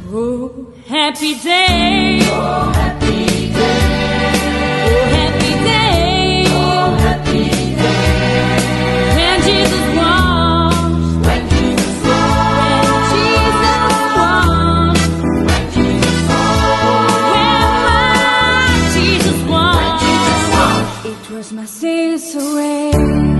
Oh, happy day. Oh, happy day. Oh, happy day. Oh, happy day. When Jesus washed. When Jesus washed. When Jesus washed. When Jesus washed. When my Jesus washed. When Jesus washed. It was my sins away.